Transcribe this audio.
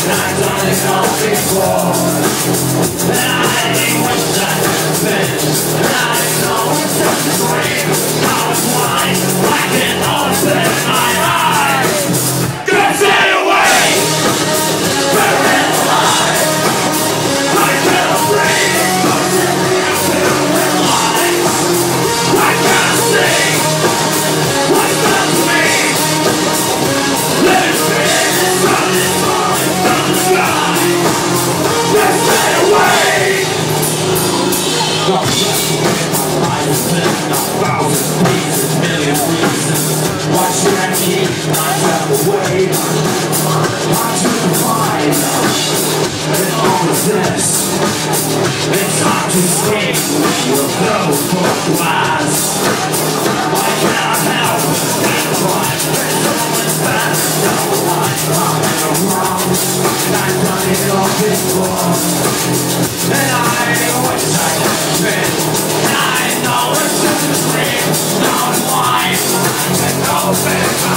I've done it all before, and I wish I had been. And I know it's just a dream. Now it's blind, I can open my eyes. Gonna stay away, buried alive. I cannot breathe, I feel alive. I can't see what stops me. Living spirits running from the sky. Let's stay away. God bless me, my life has been a thousand pieces, million reasons. Why should I keep myself away? I'm too divine, and all of this, it's hard to escape your closed book glass. I cannot help but cry. There's always bad, no one, I'm in the wrong, and I've done it all before. And I wish I had been. And I know it's just a dream. Now it's mine. And open